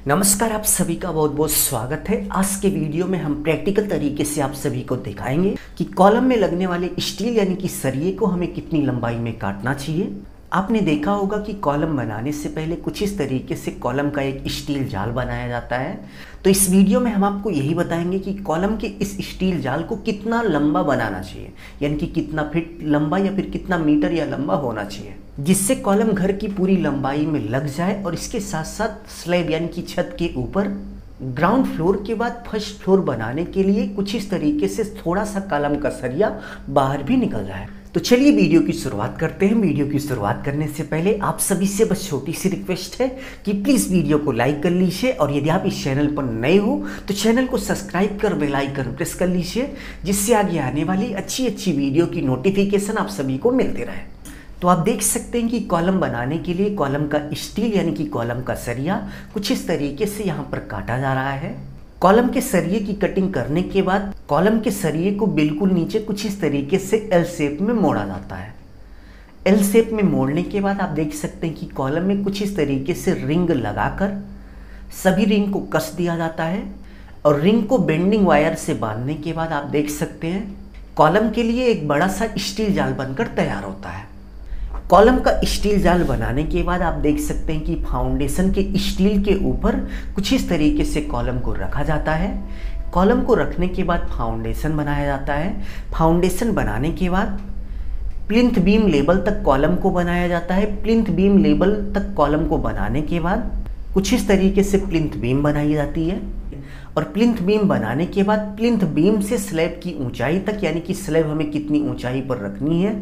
नमस्कार, आप सभी का बहुत बहुत स्वागत है। आज के वीडियो में हम प्रैक्टिकल तरीके से आप सभी को दिखाएंगे कि कॉलम में लगने वाले स्टील यानी कि सरिये को हमें कितनी लंबाई में काटना चाहिए। आपने देखा होगा कि कॉलम बनाने से पहले कुछ इस तरीके से कॉलम का एक स्टील जाल बनाया जाता है। तो इस वीडियो में हम आपको यही बताएंगे कि कॉलम के इस स्टील जाल को कितना लंबा बनाना चाहिए, यानी कि कितना फीट लंबा या फिर कितना मीटर या लंबा होना चाहिए, जिससे कॉलम घर की पूरी लंबाई में लग जाए। और इसके साथ साथ स्लैब यानी कि छत के ऊपर ग्राउंड फ्लोर के बाद फर्स्ट फ्लोर बनाने के लिए कुछ इस तरीके से थोड़ा सा कॉलम का सरिया बाहर भी निकल जाए। तो चलिए वीडियो की शुरुआत करते हैं। वीडियो की शुरुआत करने से पहले आप सभी से बस छोटी सी रिक्वेस्ट है कि प्लीज़ वीडियो को लाइक कर लीजिए, और यदि आप इस चैनल पर नए हो तो चैनल को सब्सक्राइब कर बेल आइकन प्रेस कर लीजिए, जिससे आगे आने वाली अच्छी अच्छी वीडियो की नोटिफिकेशन आप सभी को मिलते रहे। तो आप देख सकते हैं कि कॉलम बनाने के लिए कॉलम का स्टील यानी कि कॉलम का सरिया कुछ इस तरीके से यहाँ पर काटा जा रहा है। कॉलम के सरिये की कटिंग करने के बाद कॉलम के सरिये को बिल्कुल नीचे कुछ इस तरीके से एल शेप में मोड़ा जाता है। एल शेप में मोड़ने के बाद आप देख सकते हैं कि कॉलम में कुछ इस तरीके से रिंग लगाकर सभी रिंग को कस दिया जाता है, और रिंग को बेंडिंग वायर से बांधने के बाद आप देख सकते हैं कॉलम के लिए एक बड़ा सा स्टील जाल बनकर तैयार होता है। कॉलम का स्टील जाल बनाने के बाद आप देख सकते हैं कि फाउंडेशन के स्टील के ऊपर कुछ इस तरीके से कॉलम को रखा जाता है। कॉलम को रखने के बाद फाउंडेशन बनाया जाता है। फाउंडेशन बनाने के बाद प्लिंथ बीम लेवल तक कॉलम को बनाया जाता है। प्लिंथ बीम लेवल तक कॉलम को बनाने के बाद कुछ इस तरीके से प्लिंथ बीम बनाई जाती है, और प्लिंथ बीम बनाने के बाद प्लिंथ बीम से स्लैब की ऊंचाई तक, यानी कि स्लैब हमें कितनी ऊंचाई पर रखनी है,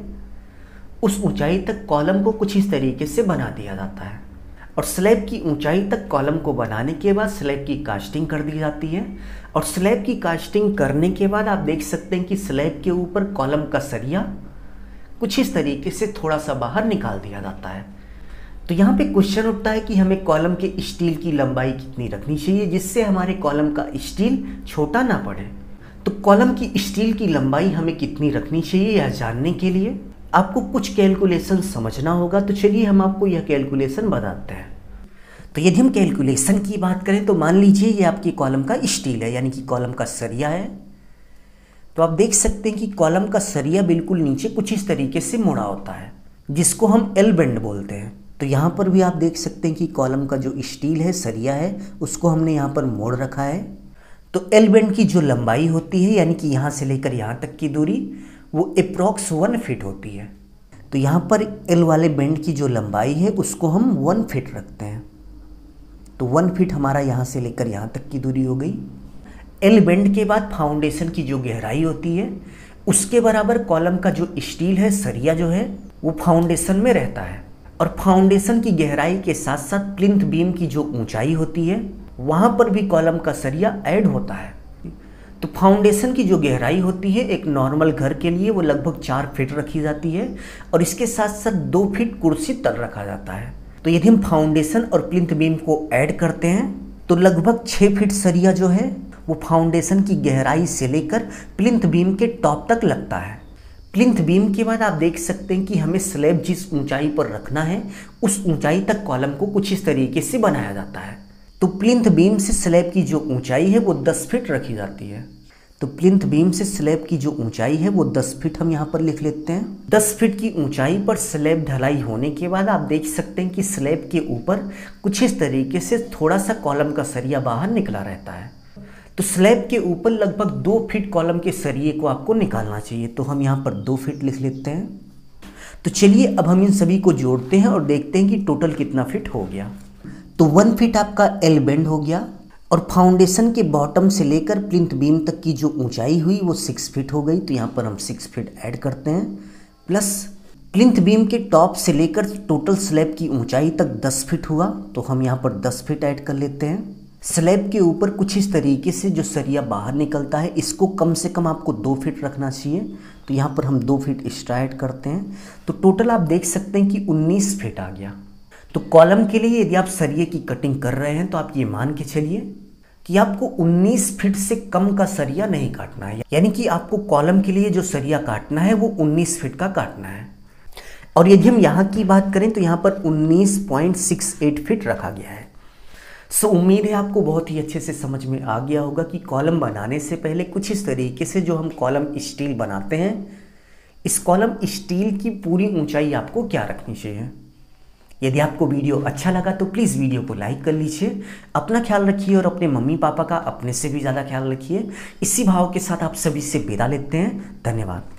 उस ऊंचाई तक कॉलम को कुछ इस तरीके से बना दिया जाता है। और स्लैब की ऊंचाई तक कॉलम को बनाने के बाद स्लैब की कास्टिंग कर दी जाती है। और स्लैब की कास्टिंग करने के बाद आप देख सकते हैं कि स्लैब के ऊपर कॉलम का सरिया कुछ इस तरीके से थोड़ा सा बाहर निकाल दिया जाता है। तो यहाँ पे क्वेश्चन उठता है कि हमें कॉलम के स्टील की लंबाई कितनी रखनी चाहिए जिससे हमारे कॉलम का स्टील छोटा ना पड़े। तो कॉलम की स्टील की लंबाई हमें कितनी रखनी चाहिए यह जानने के लिए आपको कुछ कैलकुलेशन समझना होगा। तो चलिए हम आपको यह कैलकुलेशन बताते हैं। तो यदि हम कैलकुलेशन की बात करें तो मान लीजिए ये आपकी कॉलम का स्टील है, यानी कि कॉलम का सरिया है। तो आप देख सकते हैं कि कॉलम का सरिया बिल्कुल नीचे कुछ इस तरीके से मुड़ा होता है, जिसको हम एल बेंड बोलते हैं। तो यहाँ पर भी आप देख सकते हैं कि कॉलम का जो स्टील है, सरिया है, उसको हमने यहाँ पर मोड़ रखा है। तो एल बेंड की जो लंबाई होती है, यानी कि यहाँ से लेकर यहाँ तक की दूरी, वो अप्रॉक्स 1 फीट होती है। तो यहाँ पर एल वाले बेंड की जो लंबाई है उसको हम 1 फीट रखते हैं। तो 1 फीट हमारा यहाँ से लेकर यहाँ तक की दूरी हो गई। एल बेंड के बाद फाउंडेशन की जो गहराई होती है उसके बराबर कॉलम का जो स्टील है, सरिया जो है, वो फाउंडेशन में रहता है। और फाउंडेशन की गहराई के साथ साथ प्लिंथ बीम की जो ऊंचाई होती है वहाँ पर भी कॉलम का सरिया ऐड होता है। तो फाउंडेशन की जो गहराई होती है एक नॉर्मल घर के लिए वो लगभग 4 फीट रखी जाती है, और इसके साथ साथ 2 फीट कुर्सी तल रखा जाता है। तो यदि हम फाउंडेशन और प्लिंथ बीम को ऐड करते हैं तो लगभग 6 फीट सरिया जो है वो फाउंडेशन की गहराई से लेकर प्लिंथ बीम के टॉप तक लगता है। प्लिंथ बीम के बाद आप देख सकते हैं कि हमें स्लैब जिस ऊंचाई पर रखना है उस ऊंचाई तक कॉलम को कुछ इस तरीके से बनाया जाता है। तो प्लिंथ बीम से स्लैब की जो ऊंचाई है वो 10 फीट रखी जाती है। तो प्लिंथ बीम से स्लैब की जो ऊंचाई है वो 10 फीट हम यहाँ पर लिख लेते हैं। 10 फीट की ऊंचाई पर स्लैब ढलाई होने के बाद आप देख सकते हैं कि स्लैब के ऊपर कुछ इस तरीके से थोड़ा सा कॉलम का सरिया बाहर निकला रहता है। तो स्लैब के ऊपर लगभग 2 फीट कॉलम के सरिये को आपको निकालना चाहिए। तो हम यहाँ पर 2 फीट लिख लेते हैं। तो चलिए अब हम इन सभी को जोड़ते हैं और देखते हैं कि टोटल कितना फिट हो गया। तो 1 फीट आपका एल बेंड हो गया, और फाउंडेशन के बॉटम से लेकर प्लिंथ बीम तक की जो ऊंचाई हुई वो 6 फीट हो गई। तो यहाँ पर हम 6 फीट ऐड करते हैं, प्लस प्लिंथ बीम के टॉप से लेकर टोटल स्लैब की ऊंचाई तक 10 फीट हुआ। तो हम यहाँ पर 10 फीट ऐड कर लेते हैं। स्लैब के ऊपर कुछ इस तरीके से जो सरिया बाहर निकलता है इसको कम से कम आपको 2 फीट रखना चाहिए। तो यहाँ पर हम 2 फीट एक्स्ट्रा ऐड करते हैं। तो टोटल आप देख सकते हैं कि 19 फीट आ गया। तो कॉलम के लिए यदि आप सरिये की कटिंग कर रहे हैं तो आप ये मान के चलिए कि आपको 19 फीट से कम का सरिया नहीं काटना है, यानी कि आपको कॉलम के लिए जो सरिया काटना है वो 19 फीट का काटना है। और यदि हम यहाँ की बात करें तो यहाँ पर 19.68 फीट रखा गया है। सो उम्मीद है आपको बहुत ही अच्छे से समझ में आ गया होगा कि कॉलम बनाने से पहले कुछ इस तरीके से जो हम कॉलम स्टील बनाते हैं, इस कॉलम स्टील की पूरी ऊंचाई आपको क्या रखनी चाहिए। यदि आपको वीडियो अच्छा लगा तो प्लीज़ वीडियो को लाइक कर लीजिए। अपना ख्याल रखिए और अपने मम्मी पापा का अपने से भी ज़्यादा ख्याल रखिए। इसी भाव के साथ आप सभी से विदा लेते हैं। धन्यवाद।